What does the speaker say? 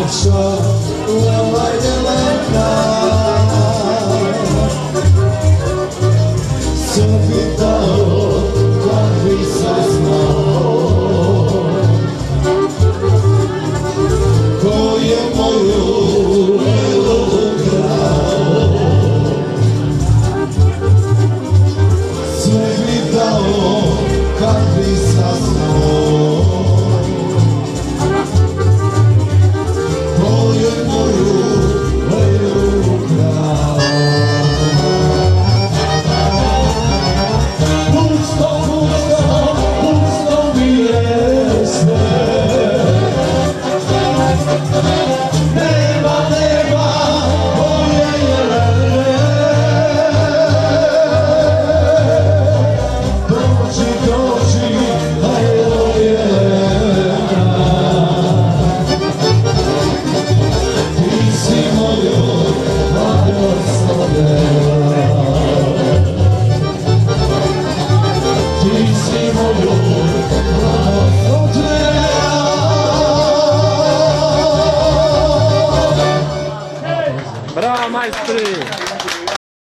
Došla u ovaj Jelena, sve pitao kad bi saznao ko je moju Lelu krao. Sve bi dao kad bi saznao ko je moju Lelu krao. Pusto, pusto, pusto mi je sve. Nema, nema moje Jelene. Dođi, dođi, ajde Jelena. Ti si moju blagoslovljena. Ti si moju